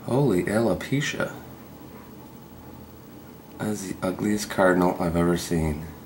Holy alopecia. That is the ugliest cardinal I've ever seen.